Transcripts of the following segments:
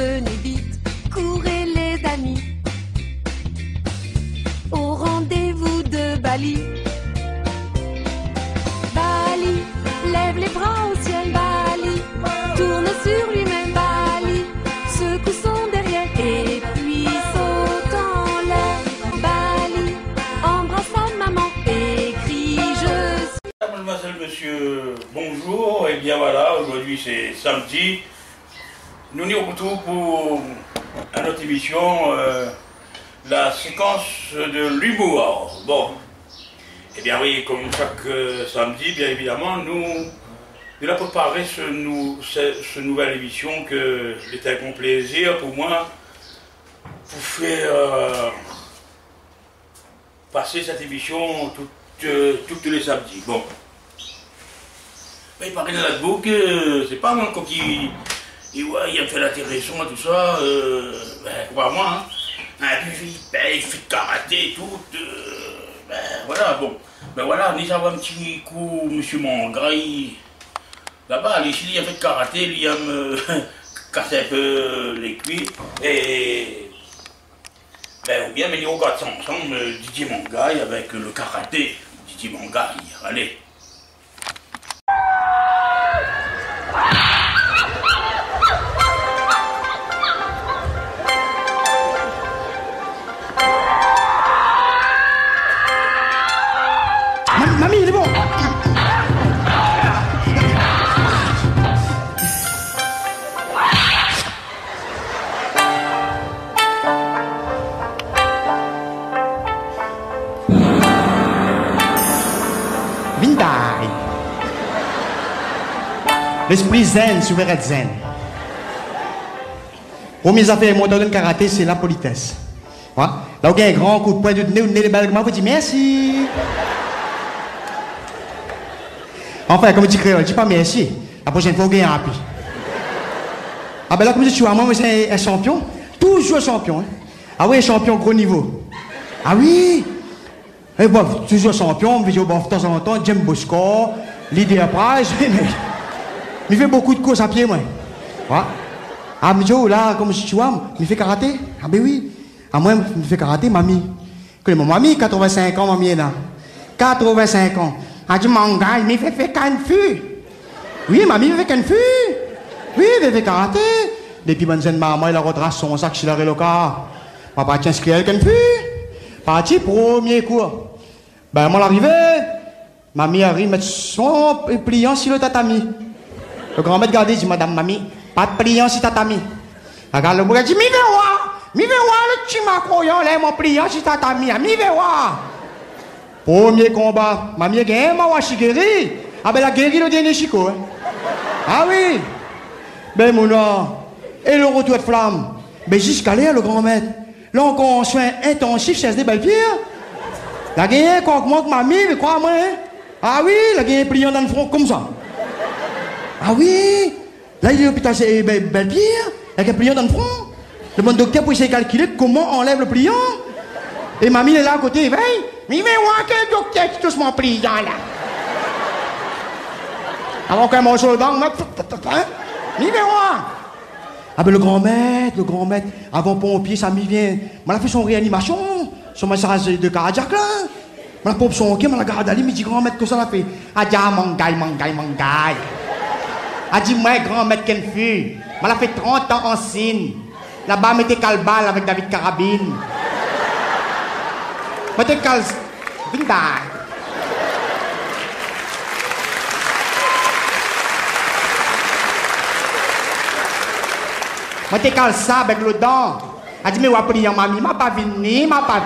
venez vite, courez les amis, au rendez-vous de Bali. Bali, lève les bras au ciel, Bali, tourne sur lui-même, Bali, secoue son derrière et puis saute en l'air. Bali, embrasse sa maman et crie je suis. Mademoiselle, monsieur, bonjour, et bien voilà, aujourd'hui c'est samedi. Nous nous retrouvons pour notre émission, la séquence de l'humour. Bon, et bien oui, comme chaque samedi, bien évidemment, nous avons préparé ce nouvelle émission que c'était un grand plaisir pour moi pour faire passer cette émission tous les samedis. Bon, mais il paraît dans la boucle, c'est pas moi qui... Et ouais, il a fait l'intéressant, tout ça, crois-moi, hein. Et puis, il fait karaté et tout, voilà, bon. Ben voilà, nous avons un petit coup, monsieur Mangraï, là-bas, ici, il a fait karaté, il a me cassé un peu les cuits, et... Ben, ou bien, mais on regarde ça ensemble, Didier Mangraï avec le karaté, Didier Mangraï, allez. Mamie, il est bon. Vindai. L'esprit zen, souverain zen. Première affaire moteur de karaté, c'est la politesse. Ouais. Là où il y a un grand coup de poing de nez, les balguments, vous dites merci. Enfin, comme tu dis créole, dis pas merci. La prochaine fois, vous gagnez un appui. Ah ben là, comme je dis, moi, c'est un champion. Toujours champion. Hein. Ah oui, champion gros niveau. Ah oui. Et bon, toujours champion, je bon, de temps en temps, j'aime beau score, leader prize, mais je fais beaucoup de courses à pied, moi. Ouais. Ah, mais là, comme je dis, je fais karaté. Ah ben oui. Ah moi, je fais karaté, mamie. Que mon mamie, 85 ans, mamie est là. 85 ans. Ah, du manga, il m'a fait canfu. Oui, mamie, il fait canfu. Oui, il fait karaté. Depuis bonne maman, il a retracé son sac chez la reloca. Papa tient ce qu'il y a canfu. Parti premier cours. Ben, moi, l'arrivée, mamie arrive mettre son pliant sur le tatami. Le grand-mère gardé dit, madame, mamie, pas de pliant sur tatami. Regarde le bouquet, dit, mi vais voir le petit macroyant, là, mon pliant sur tatami, mi vais voir. Premier combat, mamie a gagné, ma washi guéri. Ah ben la guéri le dernier chico. Hein. Ah oui. Ben mon et le retour de flamme. Ben jusqu'à là, le grand maître. Là on soin intensif chez des belles pierres. La gagné quand moi mamie, mais quoi moi hein? Ah oui, la gagné pliant dans le front comme ça. Ah oui. Là il est l'hôpital c'est belle pierre, la gagné pliant dans le front. Le bon docteur pour essayer de calculer comment on enlève le pliant. Et mamie est là à côté, veille. Mais voir quel docteur qui touche mon pliant là. Avant qu'un morceau dedans, mais voir. Ah ben le grand maître, avant pompier, ça m'y vient. M'a fait son réanimation, son massage de cardiaque là. M'a pompe son cœur, m'a garde allé, me dit grand maître que ça l'a fait. A dit ah mon gars. A dit moi grand maître qu'elle fut. M'a fait 30 ans en signe. Là-bas mettez calbal avec David Carabine. Mettez cal Vindai. Mettez cal ça avec le dent. A dit mais wa priant mamie, m'a pas vu.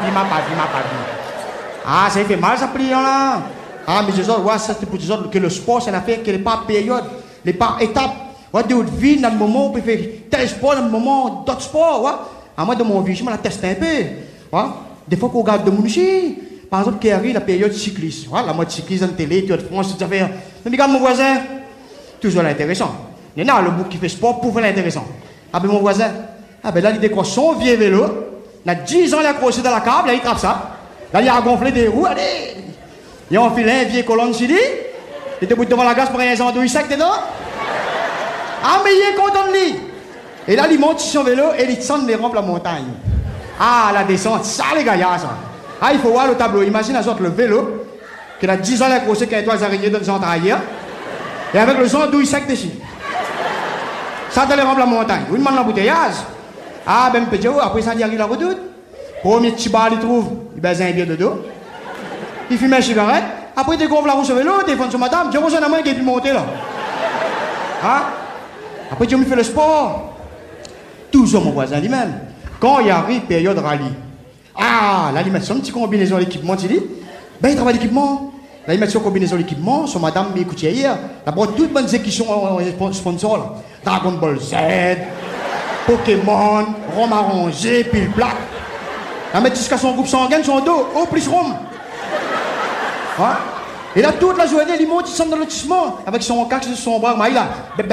Ah, ça fait mal ça priant là. Ah mais je sais ouais, ça c'est pour dire que le sport c'est une affaire qui n'est pas période, n'est pas étape. Ouais, de votre vie dans le moment on peut faire tel sport dans le moment d'autres sports, ouais. À moi de mon vie, je me la teste un peu. Ouais. Des fois qu'on regarde de mon ici. Par exemple, qui arrive la période cycliste. Voilà, la mode cycliste en télé, tu de France, tout ça fait. Mais regarde mon voisin, toujours intéressant. Il y en a le bouc qui fait sport pour faire l'intéressant. Ah ben mon voisin, ah ben là il décroche son vieux vélo, il a 10 ans il a accroché dans la câble, là il trappe ça. Là il a gonflé des roues, allez. Il a enfilé un vieux colonne sur lui, il était devant la glace pour un andouille sec dedans. Ah mais il est content de lui. Et là, il monte sur son vélo et il descend les rampes la montagne. Ah, la descente, ça les gars, ça. Ah, il faut voir le tableau. Imagine le vélo, qui a 10 ans la grosse qu'un toit araignées dans le centre ailleurs, et avec le son douille sec dessus. Ça, dans les rampes la montagne. Vous demandez l'embouteillage. Ah, ben, petit, après ça, il arrive la redoute. Premier petit bar, il trouve, il baise un bière de dos. Il fume un cigarette. Après, il découvre la roue sur le vélo, il téléphone sur madame. J'ai reçu un amant qui est pu monter là. Hein? Après, tu me fais le sport. Toujours mon voisin lui-même. Quand il arrive période rallye, ah, là, il met son petit combinaison d'équipement, tu dis, ben, il travaille l'équipement. Là, il met son combinaison d'équipement, son madame m'écoute hier. D'abord, toutes les bonnes équipes qui sont sponsors, là. Dragon Ball Z, Pokémon, Rome arrangé, pile black. La met jusqu'à son groupe sanguin, son dos, oh, plus Rome. Hein? Et là, toute la journée, il monte, il sort dans le lotissement, avec son cache sur son bras, il a.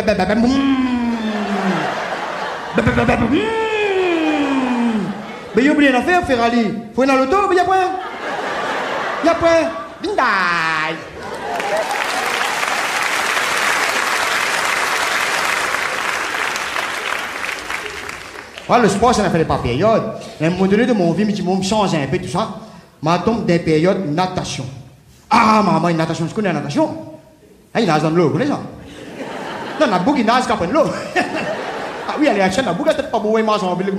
Mais il oublie l'affaire, Ferrari. Faut aller dans l'auto, mais il y a pas. Il y a pas. Bindaï. Voilà, le sport, ça ne fait pas période. À un moment donné de mon vie, je me change un peu tout ça. Je tombe dans une période natation. Ah, maman, une natation, je connais la natation. Ah, il nage dans l'eau, vous connaissez ça? Non, la boucle, il nage quand l'eau. Ah oui, elle est à chaîne, la boucle, elle n'est pas beau, elle marche en ville.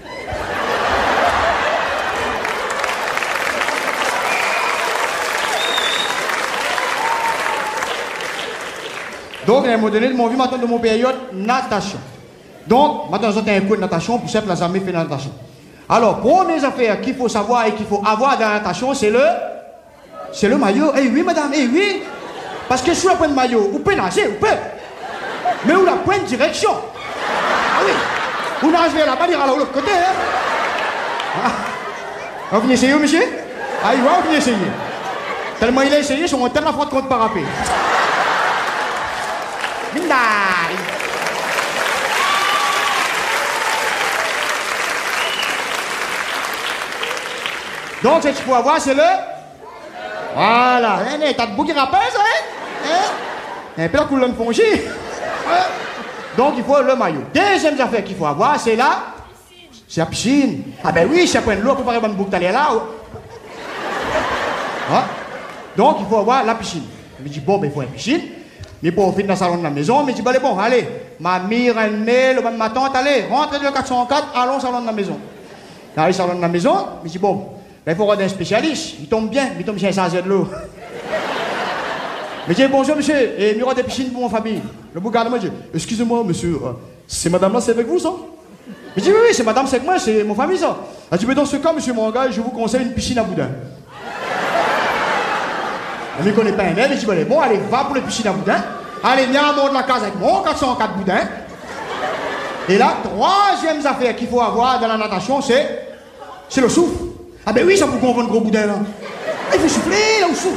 Donc, à un moment donné de mon vie, je tombe dans mon période natation. Donc, maintenant, j'ai un cours de natation pour simple, la jamais fait la natation. Alors, première affaire qu'il faut savoir et qu'il faut avoir dans la natation, c'est le maillot. Eh oui, madame, eh oui. Parce que sous la pointe de maillot, vous pouvez nager, vous pouvez. Mais vous la pointe direction. Ah oui. Vous nagez vers là-bas, il ira à l'autre côté. Hein? Ah. Vous venez essayer, monsieur? Ah, il va, vous venez essayer. Tellement il a essayé, son tellement froid contre parapet. Mindaï. Donc, ce qu'il faut avoir, c'est le... Voilà. T'as de bouc qui rappelle, hein? Un peu la couleur de fongi. Donc, il faut le maillot. Deuxième affaire qu'il faut avoir, c'est la... C'est la piscine. Ah ben oui, si après l'eau, pour préparer une boucle, t'allais là. Hein? Donc, il faut avoir la piscine. Je me dis, bon, ben, il faut une piscine. Mais pour finir dans le salon de la maison, je me dis, bon, allez. Ma mère, ma tante, allez, rentrez dans le 404, allons au salon de la maison. Dans le salon de la maison, je me dis, bon... Il faut avoir un spécialiste, il tombe bien, il tombe bien sans de l'eau. Mais je dis bonjour monsieur, et il y aura des piscines pour mon famille. Le bouc me dit, excusez-moi monsieur, c'est madame là, c'est avec vous ça? Je dis oui, c'est madame, c'est avec moi, c'est mon famille ça. Elle dit, mais dans ce cas monsieur mon gars, je vous conseille une piscine à boudin. Elle ne me connaît pas un elle dit, bon allez, va pour les piscines à boudin. Allez, viens à bord de la case avec mon 404 boudin. Et là, troisième affaire qu'il faut avoir dans la natation, c'est le souffle. Ah ben oui, ça vous comprend le gros boudin là. Il faut souffler là, où souffle.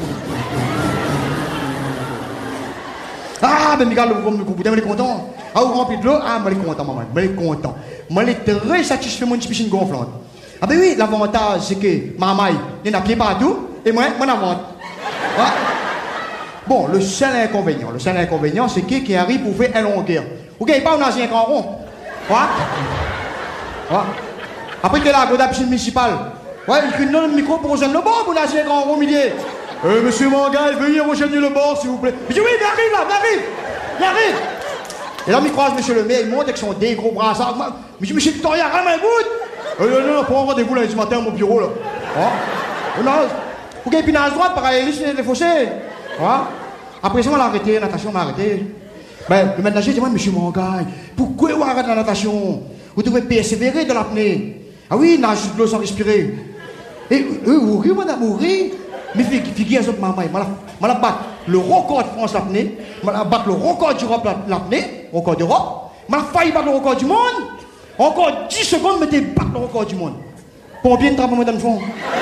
Ah ben regarde le gros boudin, il est content. Ah, vous remplit de l'eau, ah, moi il est content, maman, moi il est content. Moi il est très satisfait, mon petit piscine gonflante. Ah ben oui, l'avantage c'est que maman, il y a pied partout, et moi j'invente. Ah. Bon, le seul inconvénient, c'est qui arrive pour faire un longueur. Vous ne gagnez pas un ancien grand rond. Quoi? Quoi? Après que là, à la piscine municipale, ouais, il crie le micro pour rejoindre le bord pour nager un grand rond milieu. Monsieur Mangal, veuillez rejoindre le bord, s'il vous plaît. Je dis oui, il arrive. Et là, il croise monsieur le maire, il monte avec son des gros brassards. Je dis, monsieur Victoria, rame un bout. Non, pour un rendez-vous lundi matin à mon bureau, là. Non, vous gagnez pinage droite, pareil, les fossés. Après ça, on l'a arrêté, la natation m'a arrêté. Ben, le maître nageur dit, monsieur Mangal, pourquoi vous arrêtez la natation? Vous devez persévérer dans l'apnée. Ah oui, nage de l'eau sans respirer. Et vous riez, madame, vous riez. Mais figurez à maman, je vais battre le record de France l'apnée, je vais battre le record d'Europe l'apnée, record d'Europe, je vais failli battre le record du monde. Encore 10 secondes, je vais battre le record du monde. Pour bien travailler, madame Fond.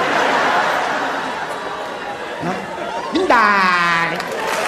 Bindaï.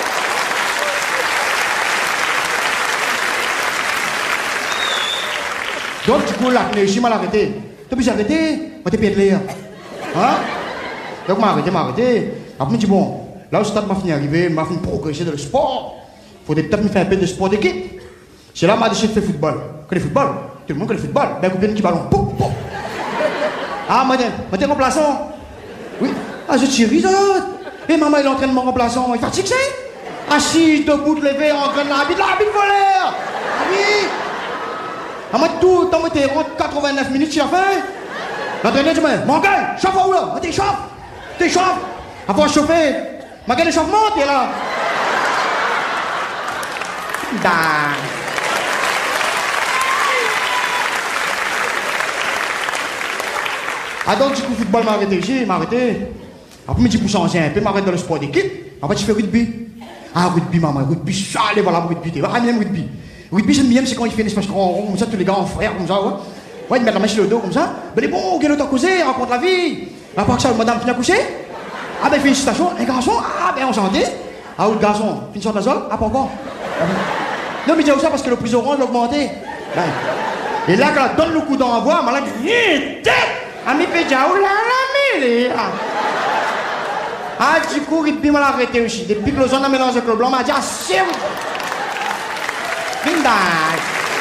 Donc, du coup, l'apnée, je suis mal arrêté. Tu peux arrêter, on t'es pédalé. Hein? Donc, je m'ai arrêté. Après, je me dis, bon, là où je suis fini arrivé, je fini progresser dans le sport. Il faut peut-être me faire un peu de sport d'équipe. C'est là que je suis fait football. connaît le football. Tout le monde connaît le football. Ben, combien de ballon? Pouf, pouf. Ah, maintenant, remplaçant. Oui. Ah, je tire, ça. Et maman, il est en train de mon remplaçant. Il fatigue, c'est? Assis, debout, levé, en train de l'arbitre voleur. Ah oui. Ah, moi, tout, dans moi, t'es 89 minutes, tu as fait? L'entraîneur dit, mon gars, chauffe où là? T'échauffes. Avant de chauffer, ma gueule échauffement, t'es là. Ah donc du coup football m'a arrêté. Après je dis pour changer un peu, m'arrête dans le sport d'équipe. Après tu fais rugby. Ah rugby maman, rugby, ça allez voilà rugby, t'es vraiment bien rugby. Rugby j'aime bien c'est quand il fait une espèce comme ça tous les gars en frère comme ça ouais. Ouais ils mettent la main sur le dos comme ça. Ben les bons, quel autre causé, raconte la vie. Après ça madame finit à coucher. Ah ben félicitations, un garçon, ah ben enchanté. Ah oui le garçon, finit sur la zone, ah pas encore. Non mais j'ai ça parce que le prix orange l'a augmenté. Et là quand elle donne le coup d'envoi, malade dit ami Pédia, oh là là, mais ah, du coup, il m'a arrêté aussi. Depuis que le zone a mélangé avec le blanc, m'a dit, ah, c'est où? Vindage.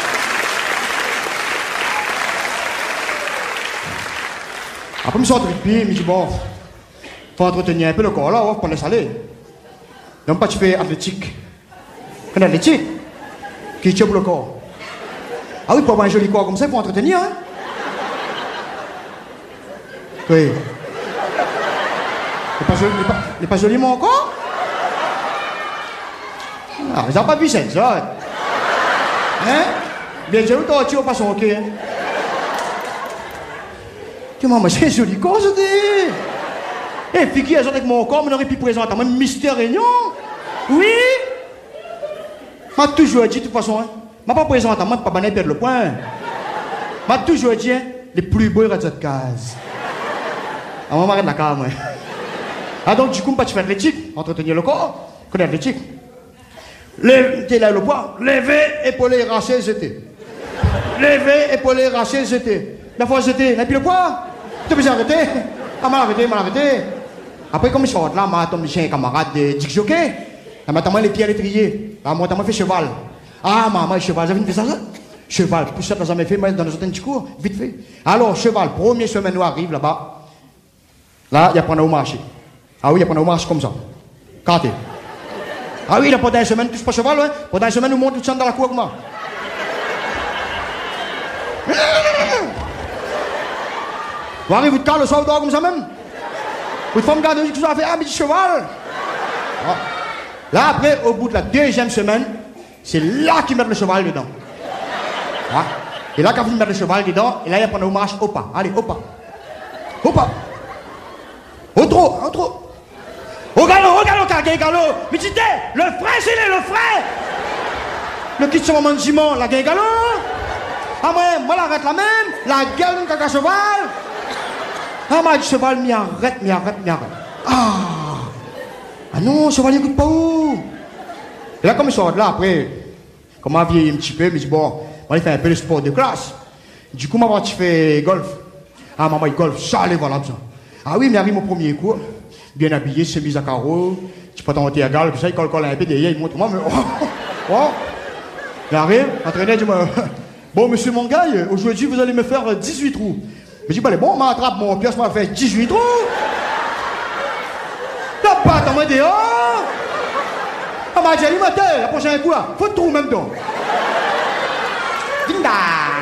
Après, je me sors de rugby, je me dis, bon, faut entretenir un peu le corps là, pour laisser aller. Donc, pas tu fais athlétique. Quelle athlétique? Qui tient pour le corps? Ah oui, pour avoir un joli corps comme ça, il faut entretenir, hein? Oui. Il n'est pas joli mon corps? Ah, ils n'ont pas vu ça. Hein? Bien sûr, tu n'as pas son cœur. Tu m'as dit, c'est joli corps, je dis. Eh, figure, avec mon corps, mais on aurait pu présenter même Mister Réunion. Oui? M'a toujours dit, de toute façon, hein. M'a pas présenté, moi, pas banner perdre le point. M'a toujours dit, hein, les plus beaux de cette case. Ah, on m'arrête la case, moi. Ah, donc, du coup, tu fais athlétique, entretenir le corps, connais athlétique. T'es là, le poids, lever, épauler, racher, jeter. Lever, épauler, racher, jeter. La fois jeter, et puis le poids, tu peux arrêter. Ah, mal arrêté. Après, comme je sors là, m'a tombé chez un camarade de Dick Jockey. Elle m'a tombé les pieds à l'étrier. Ah, moi, t'as fait cheval. Ah, maman, cheval, j'avais fait ça? Cheval, pour ça, t'as jamais fait, mais dans les autres cours, vite fait. Alors, cheval, première semaine où arrive là-bas. Là, il y a pas au marché. Ah oui, il y a pas au marché comme ça. Carté. Ah oui, il y a pendant une semaine, touche pas cheval, ouais. Pendant une semaine, nous montons tout ça dans la cour, comment? Vous arrivez, vous te calez le soir comme ça même? Vous te faites me garder, vous avez fait, ah, mais du cheval. Ah. Là, après, au bout de la deuxième semaine, c'est là qu'ils mettent le cheval dedans. Ouais. Et là, quand ils mettent le cheval dedans, et là, il y a pendant au marche, au pas. Allez, au pas. Au pas. Au trop. Au galop, galop. Mais tu dis, le frère, c'est le frère. Le kit sur mon mandiment, la gagne galop. Ah, moi, l'arrête la même. La gueule, mon caca cheval. Ah, moi, du cheval, m'y arrête. Ah non, cheval, il écoute pas où. Et là, comme je sors de là, après, comme je vieilli un petit peu, je me dis, bon, on va faire un peu de sport de classe. Du coup, maman, tu fais golf. Ah, maman, il golf, ça, allez, voilà, ça. Ah oui, mais arrive mon premier cours, bien habillé, chemise à carreaux, tu peux t'en à gale, puis ça, il colle un peu derrière, il montre moi, mais oh. Il arrive, l'entraîneur dit, bon, monsieur mon gars, aujourd'hui, vous allez me faire 18 trous. Je dis, bon, on m'attrape mon pièce, on va faire 18 trous. T'as pas, t'en mets dehors. On m'a dit, la prochaine coup, là, faut trou même temps. Dinda.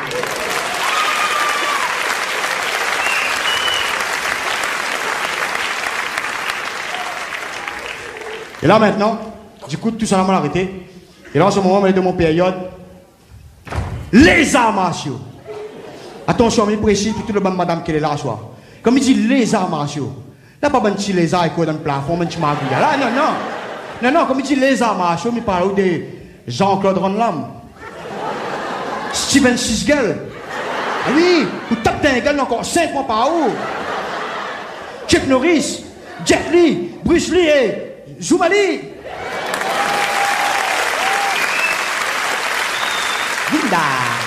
Et là maintenant, du coup, tout ça m'a arrêté. Et là, en ce moment, on est de mon période. Les arts martiaux. Attention, mais précis pour tout le monde, madame, qui est là ce soir. Comme il dit les arts martiaux. Là, pas un petit lézard dans le plafond, un petit magouille. Là, non, comme il dit les arts martiaux, il parle de Jean-Claude Van Damme, Steven Seagal. Ah oui, vous tapez un gars encore 5 mois par an. Chuck Norris, Jet Li, Bruce Lee et Zoumali. Linda.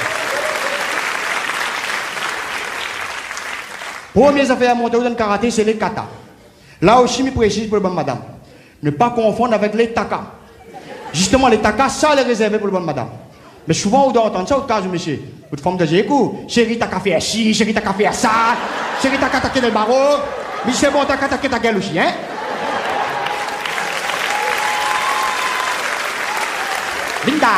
Première affaire à monter dans le karaté, c'est les kata. Là aussi, je précise pour le bon madame. Ne pas confondre avec les taka. Justement, les taka, ça les réservé pour le bon madame. Mais souvent, on doit entendre ça au cas où, monsieur. Votre femme de dire, écoute, chérie, t'as qu'à faire ci, chérie, t'as qu'à faire ça, chérie, t'as qu'à attaquer le barreau, mais c'est bon, t'as qu'à attaquer ta gueule aussi, hein? Linda!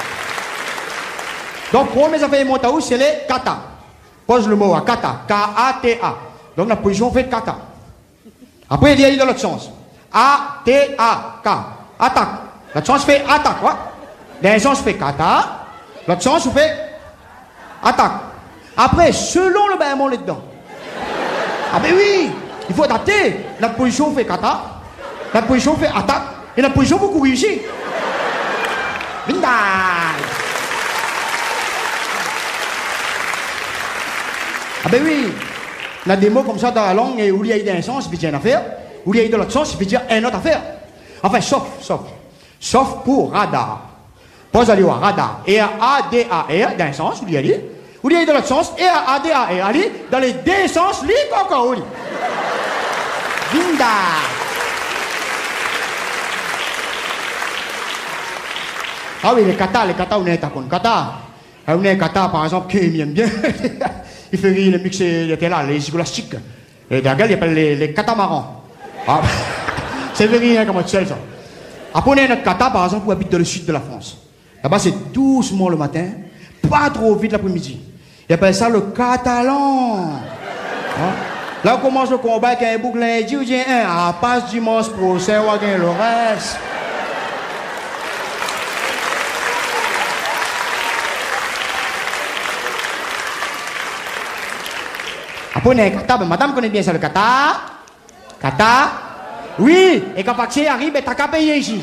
Donc, pour mes affaires monter où, c'est les kata. Pose le mot à kata, K-A-T-A. Donc, la position fait kata. Après, il y a dans l'autre sens. A-T-A-K. Attaque. L'autre sens fait attaque, quoi. D'un sens fait kata. L'autre sens fait attaque. Après, selon le bain, on est dedans. Ah ben oui, il faut adapter. La position fait kata. La position fait attaque. Et la position pour courir ici. Linda! Ah ben oui, il y a des mots comme ça dans la langue, et où il y a un sens, il peut dire une affaire, où il y a de l'autre sens, il peut dire une autre affaire. Enfin, sauf pour radar. Pose aller voir radar, R-A-D-A-R, dans un sens, où il y a de l'autre sens, R-A-D-A-R, allez, dans les deux sens, lui, encore, oui. Linda! Ah oui, les katas, on est à con kata. On est kata, par exemple, qui aime bien. Il fait rire, le mix était là, les scolastiques. Et derrière, il appelle les catamarans. Ah, c'est vrai, hein, comment tu sais ça. Après, on est notre kata, par exemple, qui habite dans le sud de la France. Là-bas, c'est doucement le matin, pas trop vite l'après-midi. Ils appellent ça le catalan. Hein? Là, on commence le combat avec un bouclin, il dit, passe dimanche procès, on va gagner le reste. Après, on est kata, ben, madame connaît bien ça, le kata. Kata. Oui, et quand Paxé arrive, t'as qu'à payer ici.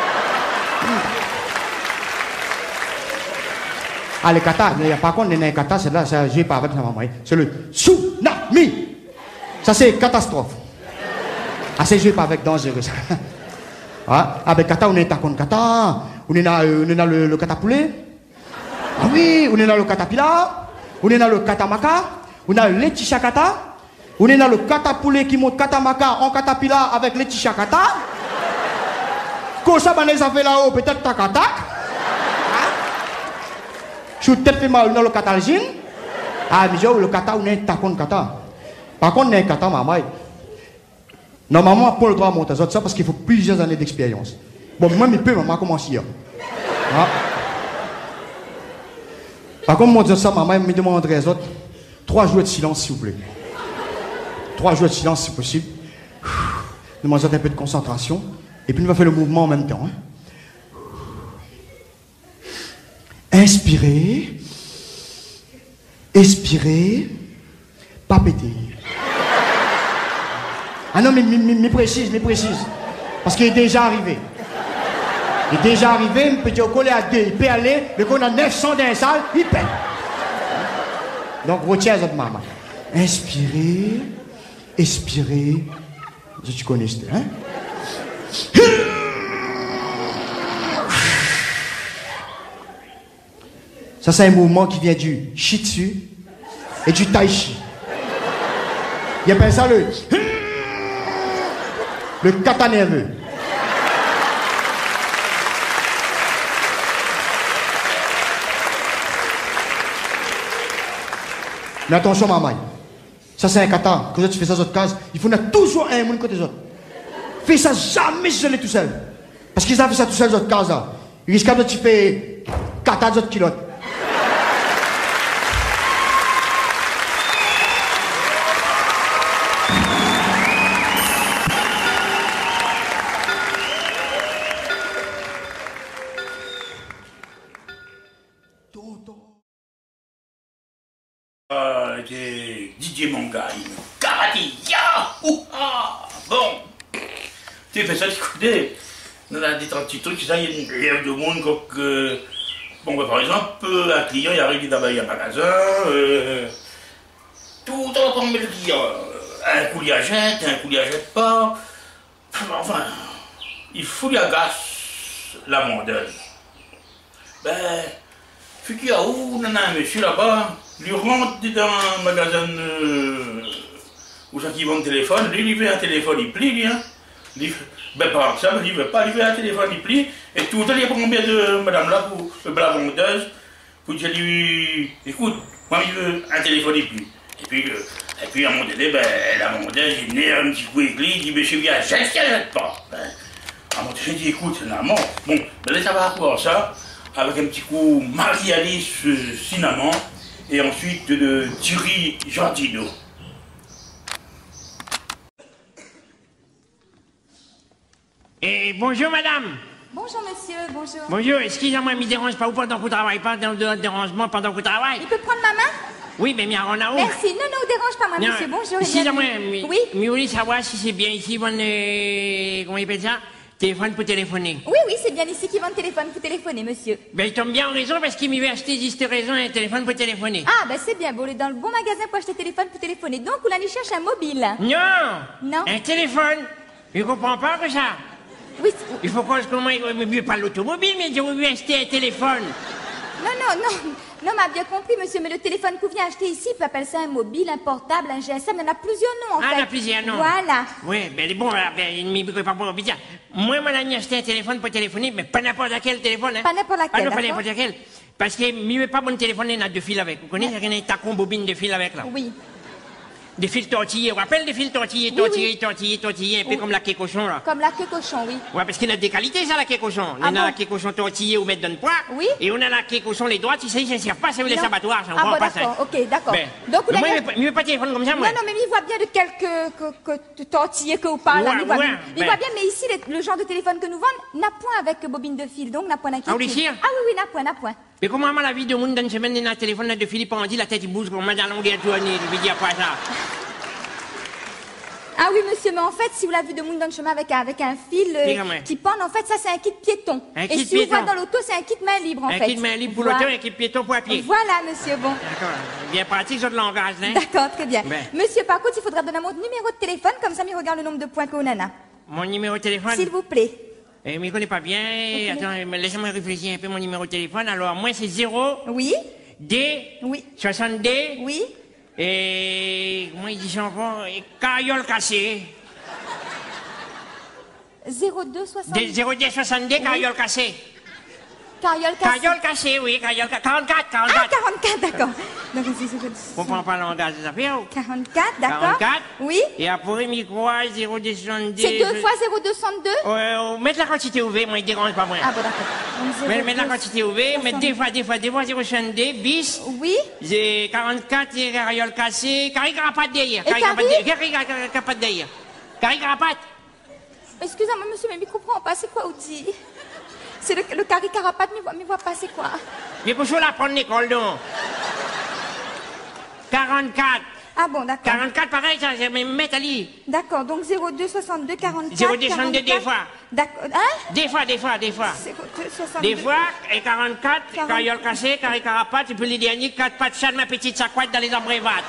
Ah, le kata, par contre, les kata, c'est là, ça joue pas avec sa maman. C'est le tsunami. Ça, c'est catastrophe. Ah, c'est joué pas avec dangereux, ça. Ah, ben, kata, on est à contre kata. On est dans le kata poulet. Ah oui, on est dans le katapila. On est dans le katamaka. On a le Laetitia Kata. On est dans le kata poulet qui monte katamaka en katapila avec Laetitia Kata. Quand ça, les a fait là-haut, peut-être ta kata. Je suis peut-être fait mal dans le catalgine. Ah, mais le kata, on est ta contre kata. Par contre, on est kata, maman. Normalement, on n'a pas le droit de monter ça parce qu'il faut plusieurs années d'expérience. Bon, moi, je peux, maman, commencer hier. Ah. Par contre, moi, ça, maman, me demanderait les autres. 3 jours de silence, s'il vous plaît. 3 jours de silence, si possible. Demandez un peu de concentration. Et puis, on va faire le mouvement en même temps. Hein. Inspirez. Expirez. Pas péter. Ah non, mais précise. Parce qu'il est déjà arrivé. Il est déjà arrivé, il peut dire coller à 2. Il peut aller, mais qu'on a 900 dans la salle, il pète. Donc, retiens votre maman. Inspirez, expirez. Tu connais ça, hein? Ça, c'est un mouvement qui vient du shih-tzu et du tai chi. Il appelle ça le kata nerveux. Mais attention, maman. Ça, c'est un kata. Quand tu fais ça dans autres cases, il faut mettre toujours un monde côté des autres. Fais ça jamais si je l'ai tout seul. Parce qu'ils ont fait ça tout seul dans autres cases là. Ils risquent de te faire kata des autres kilotes. Didier Manga, karaté, ya, bon, tu fais ça, tu connais, on a des petits trucs, ça, il y a une lèvre de monde, que, bon, bah, par exemple, un client, il arrive d'abord à un magasin, tout en temps, le client, un coup il achète, un coup il achète pas, enfin, il faut lui agace la vendeuse. Ben, puis qu'il y a où, on a un monsieur là-bas, lui rentre dans un magasin où ça qui vend le téléphone, lui, il veut un téléphone, il plie, lui, hein. Ben, par exemple, il veut pas, il veut un téléphone, il plie, et tout le temps, il y a combien de madame là, pour la vendeuse, Écoute, j'ai dit, écoute, moi je veux un téléphone et plus. Et puis à un moment donné, ben, elle a demandé, j'ai donné un petit coup éclair, il dit, mais je suis bien, j'inquiète pas. Ben, à un moment donné, j'ai dit, écoute, c'est normal. Bon, ben là, ça va avoir ça, avec un petit coup Marie-Alice cinnamon, et ensuite de Thierry Gentino. Et bonjour madame. Bonjour monsieur, bonjour. Bonjour, excusez-moi, il me dérange pas ou pendant que vous travaillez pas, dans le dérangement pendant que vous travaillez. Il peut prendre ma main? Oui, mais bien on a où? Merci, non, ne dérange pas moi monsieur, bonjour. Excusez-moi, oui? mais vous voulez savoir si c'est bien ici, comment il appelle ça? Téléphone pour téléphoner. Oui, c'est bien ici qu'ils vendent téléphone pour téléphoner, monsieur. Ben, il tombe bien en raison parce qu'il m'avait acheté juste raison un téléphone pour téléphoner. Ah, ben c'est bien, vous allez dans le bon magasin pour acheter téléphone pour téléphoner. Donc, vous allez chercher un mobile. Non! Un téléphone! Je comprends pas que ça. Oui. Il faut qu'on se comment il pas l'automobile, mais je veux acheter un téléphone. Non, m'a bien compris, monsieur, mais le téléphone que vous venez acheter ici, on appeler ça un mobile, un portable, un GSM, il y en a plusieurs noms, en fait. Ah, il y en a plusieurs noms. Voilà. Oui, ben bon, il ne me pas bon, bien. Moi, mon ami a acheté un téléphone pour téléphoner, mais pas n'importe quel téléphone, hein. Pas n'importe laquelle, Ah non, pas n'importe lequel. Parce que mieux pas mon téléphone, il y en a deux fils avec. Vous connaissez, il y a un tacon bobine de fils avec, là. Oui. Des fils tortillés, on rappelle des fils tortillés, tortillés, un peu comme la quai cochon, là. Comme la queue cochon, oui. Ouais, parce qu'il y a des qualités, ça, la quai cochon. On a la quai cochon tortillé ou mettre dans le poids. Oui. Et on a la quai cochon les droites, ça, ils ne servent pas, c'est les abattoirs, ça, on bon, pas ça. d'accord, ok, d'accord. Ben, donc, vous moi, avez... il veut pas de téléphone comme ça, moi. Non, mais il voit bien de quelques tortillés que vous parlez. Ouais, il voit ben. bien, mais ici, le genre de téléphone que nous vendons n'a point avec bobine de fil, donc n'a point d'inquiétude. Ah, vous les Ah oui, n'a point. Mais comment la vie de monde dans une semaine, il y a un téléphone là, de Philippe, on dit la tête, il bouge comme dans la longueur tournée, je veux dire quoi ça. Ah oui, monsieur, mais en fait, si vous l'avez vu de monde dans le chemin avec un fil qui pend, en fait, ça, c'est un kit piéton. Et si vous voyez dans l'auto, c'est un kit main libre, en fait. Un kit main libre pour l'auto et un kit piéton pour à pied. Voilà, monsieur, bon. D'accord. Bien pratique, sur le langage, hein. D'accord, très bien. Ben. Monsieur, par contre, il faudra donner mon numéro de téléphone, comme ça, il regarde le nombre de points qu'on en a. Mon numéro de téléphone? S'il vous plaît. Mais je ne connais pas bien. Attends, laissez-moi réfléchir un peu mon numéro de téléphone. Alors, moi, c'est 0. Oui. D. Oui. 62. Oui. Et, comment il dit ça encore? Carriole cassée. 0262. 0262, carriole cassée. Carriole cassée. Carriole cassée, oui, carriole cassée. 44. Ah, 44, d'accord. Donc, Je comprends pas le langage des affaires. 44, d'accord. 44. Oui. Et après, micro 0262. C'est 2 fois 0262? Mettre la quantité ouverte, moi, il dérange pas, moi. Ah bon, d'accord. Mettre la quantité ouverte, mettre des fois 062, bis. Oui. J'ai 44, et carriole cassée. Carré carapatte derrière. Et Carré carapatte derrière. Carré carapatte. Excusez-moi, monsieur, mais je ne comprends pas. C'est quoi, outil? C'est le carré carapatte, mais je ne vois pas, c'est quoi? Mais pour ça, la prendre l'école, donc. 44. Ah bon, d'accord. 44, pareil, ça, c'est même mettre à l'île. D'accord, donc 0262, 44. 0262, des fois. D'accord, hein? Des fois. 0262. Des fois, et 44, carriole cassée, carré carapatte, et puis les derniers, 4 pattes chat, ma petite sacouette dans les abrévates.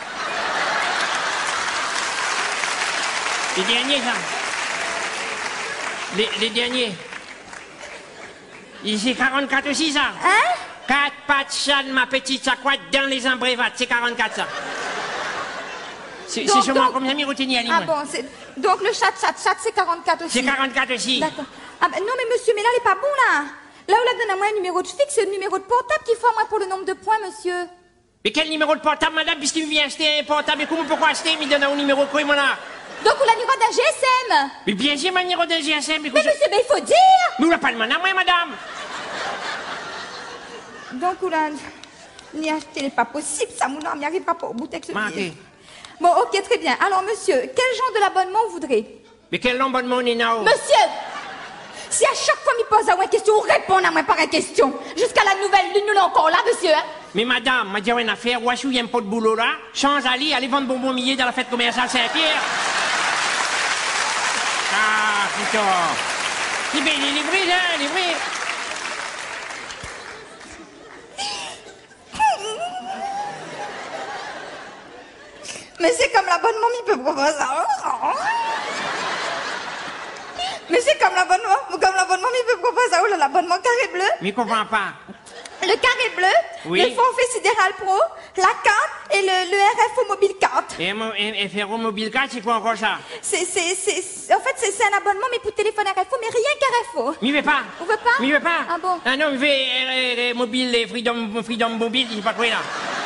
Les derniers, ça. Les derniers. C'est 44 aussi, ça. Hein? 4 pattes chat, ma petite sacouette dans les abrévates, c'est 44, ça. C'est sûrement comme ça, mi retenir à Ah bon, donc le chat, c'est 44 aussi. C'est 44 aussi. D'accord. Ah ben non, mais monsieur, mais là, il n'est pas bon, là. Là, où là, donne à moi un numéro de fixe et un numéro de portable qu'il faut à moi pour le nombre de points, monsieur. Mais quel numéro de portable, madame, puisqu'il vient acheter un portable, et comment pourquoi acheter, il me donne un numéro quoi, moi là? Donc, vous la numéro d'un GSM. Mais bien sûr, ma numéro d'un GSM. Mais monsieur, ben, il faut dire. Mais vous l'avez pas demandé à moi, madame. Donc, vous la... N'y acheter, n'est pas possible, ça, mon nom, n'y arrive pas au bout avec ce Manqué. Bon, ok, très bien. Alors, monsieur, quel genre de l'abonnement vous voudrez? Mais quel abonnement on est là? Monsieur, si à chaque fois qu'il pose à moi une question, répond à moi par une question, jusqu'à la nouvelle lune, nous là encore là, monsieur, hein? Mais madame, m'a dit une affaire, où est-ce qu'il y a un pot de boulot là? Change Ali, allez vendre bonbons milliers dans la fête commerciale Saint-Pierre. Ah, putain. C'est bien, il est livré, là, livré. Mais c'est comme l'abonnement, il peut proposer ça. Mais c'est comme l'abonnement, il peut proposer ça. Oh là, l'abonnement carré bleu. Mais je comprends pas. le carré bleu, oui. le forfait sidéral pro, la carte et le RFO mobile carte. Et FRO mobile carte, c'est quoi encore ça? En fait, c'est un abonnement, mais pour téléphone RFO, mais rien qu'RFO. M'y vais pas. Vous veut pas? M'y vais pas. Ah bon? Ah non, m'y vais mobile, Freedom mobile, je sais pas quoi là.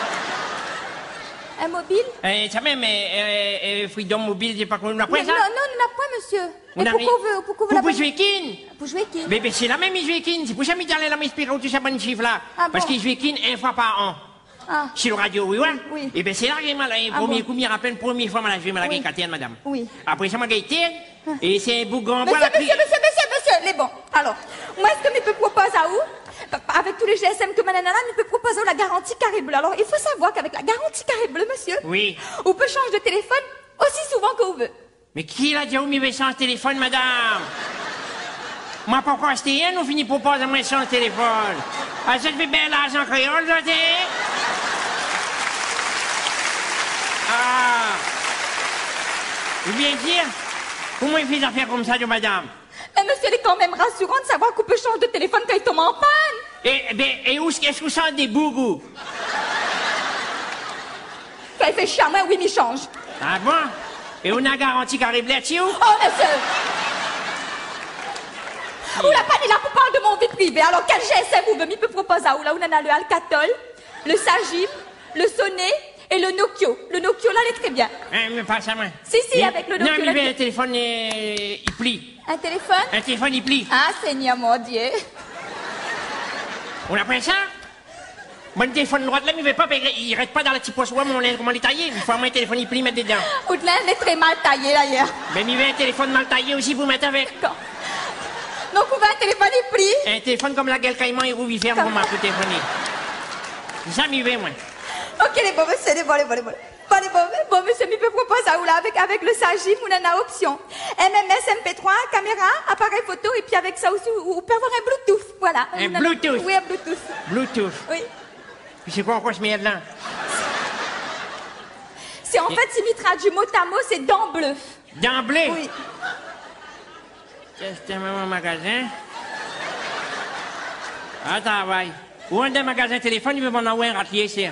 Un mobile? Ça même, Freedom mobile, je sais pas quoi. On a quoi ça? Non, nous n'a point, monsieur. Mais pourquoi vous Pour jouer kin? Pour jouer kin? Mais c'est la même, jouer kin. C'est pour ça que je la m'inspire tout ça bon chiffre là. Ah parce bon? qu'il joue kin une fois par an. Ah. Sur le radio, oui, ouais. Oui. Et bien c'est là que j'ai mal. Premier coup, je me rappelle, première fois, je vais joué la madame. Oui. Après ça, je été. Et c'est un bougon. Monsieur, les bons. Alors, moi, est-ce que je peux proposer à vous? Avec tous les GSM que Manana, il peut proposer la garantie carré bleu. Alors, il faut savoir qu'avec la garantie carré bleu, monsieur, oui. On peut changer de téléphone aussi souvent que vous voulez. Mais qui l'a dit où il veut changer de téléphone, madame? Moi, pourquoi acheter un, on finit pour proposer moi changer de téléphone? Ah, ça fait bien l'argent créole, ça, Ah! Vous bien dire? Comment il fait des affaires comme ça, madame? Mais monsieur, il est quand même rassurant de savoir qu'on peut changer de téléphone quand il tombe en panne. Et où est-ce que vous sentez des bougous? Quand il fait charmant, oui, mais il change. Ah bon? Et on a garanti carré bleu, tu Oh, monsieur! Ou la panne, il a pour parler de mon vie privée. Alors, quel GSM vous voulez? Il peut proposer à où? Là, on en a le Alcatel, le Sagim, le Sonnet et le Nokia. Le Nokia, là, il est très bien. Mais pas ça, moi. Si, avec le Nokia. Non, mais le téléphone, il plie. Un téléphone? Un téléphone, il plie. Ah, Seigneur mon Dieu. On a pris ça? Mon téléphone droit là, mais il reste pas dans la petite poche. Ouais, mais comment les tailler? Il faut un téléphone, il plie, mettre dedans. Outre là, il est très mal taillé, d'ailleurs. Mais il veut un téléphone mal taillé aussi, vous mettez avec. D'accord. Donc, vous voulez un téléphone, il plie? Un téléphone comme la gueule caïman, il rouvre, il ferme, pour ma téléphoner. C'est ça, m'y veut, moi. Ok, les bons, monsieur, les bons. Bon, monsieur, il peut proposer à où là, avec le Sagim, on en a option. MMS, MP3, caméra, appareil photo, et puis avec ça aussi, on peut avoir un Bluetooth, voilà. Un Bluetooth? Oui, un Bluetooth. Bluetooth? Oui. Puis c'est quoi encore ce merde là? C'est en fait, si il traduit mot à mot, c'est dents bleues. Dents bleues? Oui. C'est un magasin. Ah, travail. Ou un des magasins téléphone, il veut m'en envoyer un râtelier, c'est.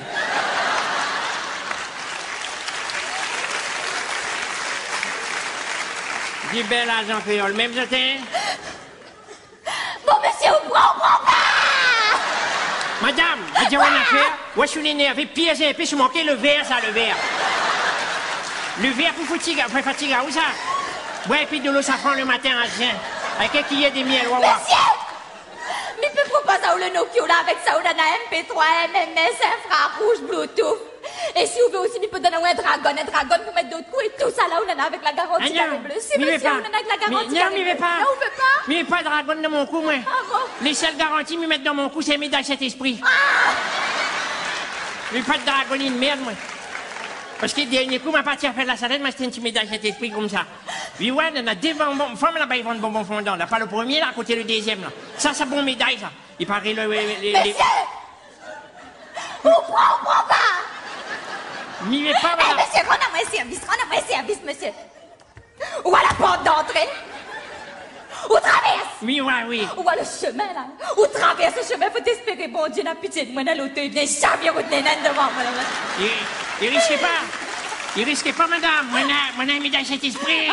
Du bel argent créole, même je t'ai. Bon, monsieur, on prend pas! Madame, vous avez une affaire? Moi, je suis énervé, pire, j'ai un peu, je manquais le verre, ça, le verre. Le verre pour fatiguer, où ça? Ouais, et puis de l'eau safran le matin à jeun. Avec un quillet de miel, wawa. Monsieur! Mais peut proposer à le Nokia, là, avec ça, on a un MP3, MMS, infrarouge, Bluetooth. Et si vous voulez aussi, il peut donner un dragon pour mettre d'autres coups et tout ça, là, on en a avec la garantie carré bleu. Si, monsieur, on en a avec la garantie carré bleu. Non, mais pas. Non, on veut pas. Mais pas de dragon dans mon cou, moi. Ah bon? Les seules garanties me mettent dans mon cou, c'est médaille cet esprit. Ah! Mais pas de dragonnie de merde, moi. Parce que le dernier coup, ma partie a fait la salade, mais c'était une petite médaille cet esprit comme ça. Oui, ouais, on a des bonbons. Femme là-bas, ils vendent bonbons fondants. Là, pas le premier, là, à côté le deuxième, là. Ça, c'est bon médaille, ça. Il paraît le. Monsieur! On prend pas! M'y vais pas, madame. Monsieur, rends-moi un service, monsieur. Ou à la porte d'entrée. Ou traverse. Oui, ouais, oui. Ou à le chemin, là. Ou traverse le chemin, faut t'espérer, bon Dieu, n'a pitié de moi, dans l'auto, il vient jamais retenir devant moi, là. Il risquait pas, madame. Mon ami dans cet esprit.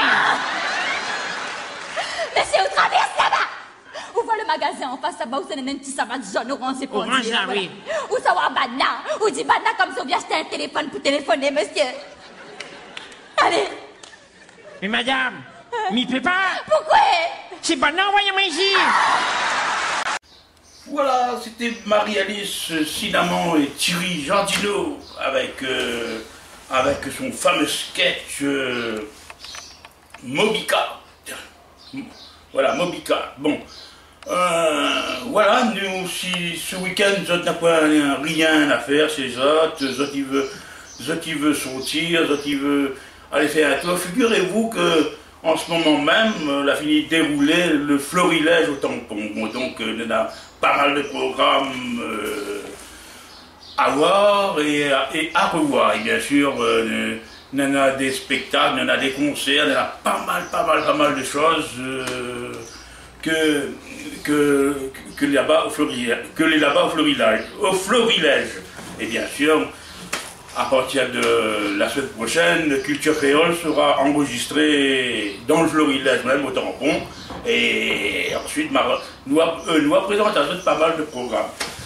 Monsieur, on traverse là-bas. Où voit le magasin en face là-bas, où c'est un petit savate jaune orange, c'est pour orange, dire. là, oui. Où ça va, Banna? Où dit Banna comme si on vient acheter un téléphone pour téléphoner, monsieur. Allez. Mais madame, m'y peut pas. Pourquoi? C'est Banna, envoyez-moi ici. Voilà, c'était Marie-Alice Cinnamon et Thierry Jardino avec son fameux sketch Mobica. Voilà, Mobica. Bon, voilà, nous, si ce week-end, nous n'a pas rien à faire, c'est Zot, il veut sortir, Zot, il veut aller faire un tour. Figurez-vous que en ce moment même, la fini de dérouler le florilège au tampon. Bon, donc, on a pas mal de programmes à voir et à revoir. Et bien sûr, on a des spectacles, on a des concerts, on a pas mal de choses que que là-bas au Florilège. Et bien sûr, à partir de la semaine prochaine, Culture Créole sera enregistrée dans le Florilège, même au tampon. Et ensuite, nous présentons pas mal de programmes.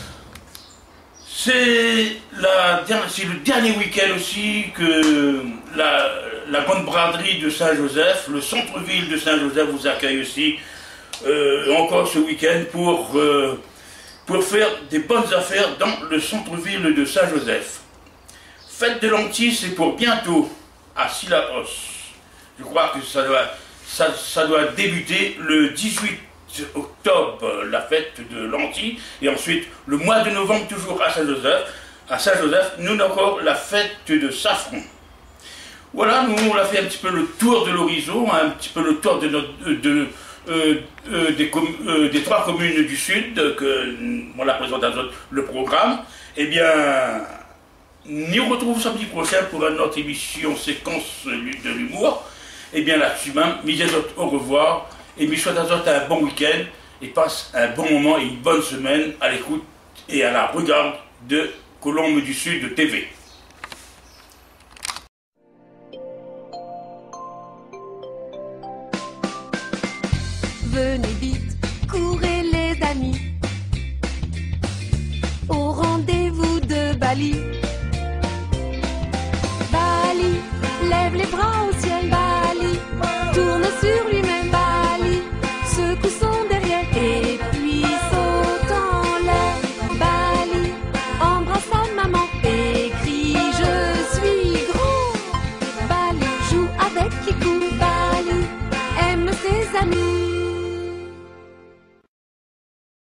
C'est le dernier week-end aussi que la grande braderie de Saint-Joseph, le centre-ville de Saint-Joseph vous accueille aussi encore ce week-end pour faire des bonnes affaires dans le centre-ville de Saint-Joseph. Fête de lentilles, c'est pour bientôt à Sillaos. Je crois que ça doit débuter le 18 octobre, la fête de lentilles, et ensuite le mois de novembre toujours à Saint-Joseph. À Saint-Joseph, nous avons encore la fête de safran. Voilà, nous on a fait un petit peu le tour de l'horizon, un petit peu le tour des 3 communes du Sud, que on la présente à le programme. Eh bien, nous retrouvons samedi prochain pour une autre émission séquence de l'humour. Eh bien là-dessus même, au revoir, et je souhaite à vous un bon week-end, et passe un bon moment et une bonne semaine à l'écoute et à la regarde de Colombe du Sud de TV. Venez vite, courez les amis, au rendez-vous de Bali.